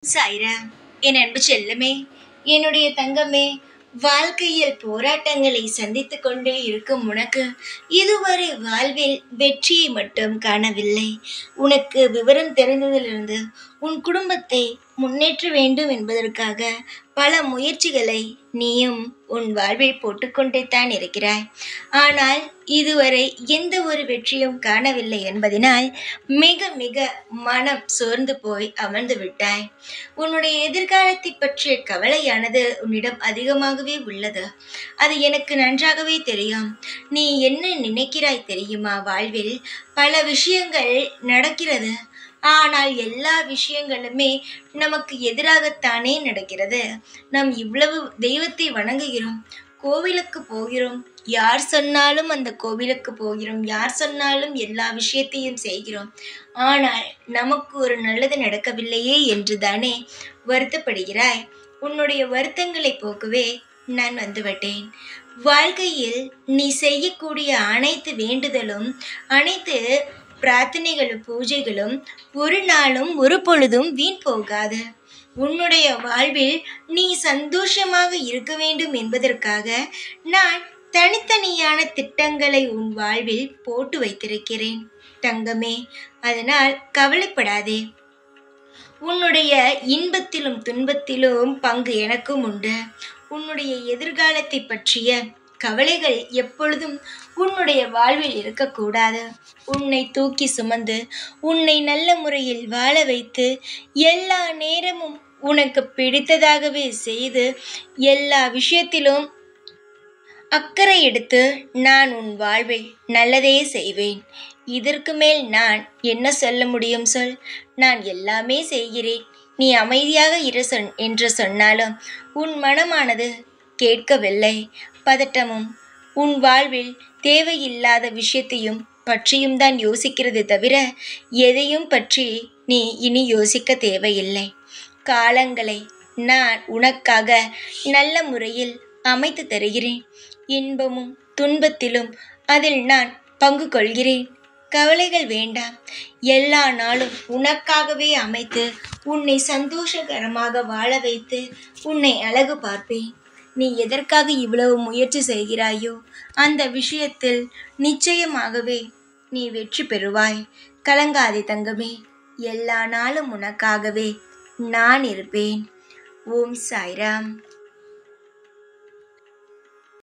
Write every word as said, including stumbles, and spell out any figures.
சாய்ரா, என் அன்பு செல்லமே, என்னுடைய தங்கமே, வாழ்க்கையில் போராட்டங்களை சந்தித்துக் கொண்டே இருக்கும் உனக்கு இதுவரை வாழ்வில் வெற்றியை மட்டும் காணவில்லை. உனக்கு விவரம் தெரிந்ததிலிருந்து உன் குடும்பத்தை முன்னேற்ற வேண்டும் என்பதற்காக பல முயற்சிகளை நீயும் உன் வாழ்வில் போட்டுக்கொண்டே தான் இருக்கிறாய். ஆனால் இதுவரை எந்த ஒரு வெற்றியும் காணவில்லை என்பதனால் மிக மிக மனம் சோர்ந்து போய் அமர்ந்து விட்டாய். உன்னுடைய எதிர்காலத்தை பற்றிய கவலையானது உன்னிடம் அதிகமாகவே உள்ளது. அது எனக்கு நன்றாகவே தெரியும். நீ என்ன நினைக்கிறாய் தெரியுமா? வாழ்வில் பல விஷயங்கள் நடக்கிறது. ஆனால் எல்லா விஷயங்களுமே நமக்கு எதிராகத்தானே நடக்கிறது. நாம் இவ்வளவு தெய்வத்தை வணங்குகிறோம், கோவிலுக்கு போகிறோம், யார் சொன்னாலும் அந்த கோவிலுக்கு போகிறோம், யார் சொன்னாலும் எல்லா விஷயத்தையும் செய்கிறோம். ஆனால் நமக்கு ஒரு நல்லது நடக்கவில்லையே என்று தானே வருத்தப்படுகிறாய். உன்னுடைய வருத்தங்களை போக்கவே நான் வந்துவிட்டேன். வாழ்க்கையில் நீ செய்யக்கூடிய அனைத்து வேண்டுதலும், அனைத்து பிரார்த்தனைகளும் பூஜைகளும் ஒரு நாளும் ஒரு பொழுதும் வீண் போகாது. உன்னுடைய வாழ்வில் நீ சந்தோஷமாக இருக்க வேண்டும் என்பதற்காக நான் தனித்தனியான திட்டங்களை உன் வாழ்வில் போட்டு வைத்திருக்கிறேன் தங்கமே. அதனால் கவலைப்படாதே. உன்னுடைய இன்பத்திலும் துன்பத்திலும் பங்கு எனக்கும் உண்டு. உன்னுடைய எதிர்காலத்தை பற்றிய கவலைகள் எப்பொழுதும் உன்னுடைய வாழ்வில் இருக்கக்கூடாது. உன்னை தூக்கி சுமந்து உன்னை நல்ல முறையில் வாழ வைத்து எல்லா நேரமும் உனக்கு பிடித்ததாகவே செய்து எல்லா விஷயத்திலும் அக்கறை எடுத்து நான் உன் வாழ்வில் நல்லதே செய்வேன். இதற்கு மேல் நான் என்ன சொல்ல முடியும் சொல்? நான் எல்லாமே செய்கிறேன், நீ அமைதியாக இரு சொன் என்று சொன்னாலும் உன் மனமானது கேட்கவில்லை. பதட்டமும் உன் வாழ்வில் தேவையில்லாத விஷயத்தையும் பற்றியும் தான் யோசிக்கிறது தவிர எதையும் பற்றி நீ இனி யோசிக்க தேவையில்லை. காலங்களை நான் உனக்காக நல்ல முறையில் அமைத்து தருகிறேன். இன்பமும் துன்பத்திலும் அதில் நான் பங்கு கொள்கிறேன். கவலைகள் வேண்டாம். எல்லா நாளும் உனக்காகவே அமைத்து உன்னை சந்தோஷகரமாக வாழ வைத்து உன்னை அழகு பார்ப்பேன். நீ எதற்காக இவ்வளவு முயற்சி செய்கிறாயோ அந்த விஷயத்தில் நிச்சயமாகவே நீ வெற்றி பெறுவாய். கலங்காதே தங்கமே. எல்லா நாளும் உனக்காகவே நான் இருப்பேன். ஓம் சாய்ராம்.